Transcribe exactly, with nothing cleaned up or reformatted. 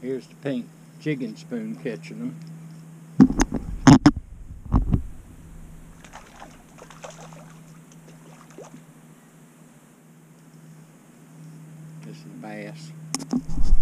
Here's the pink jigging spoon catching them. This is the bass.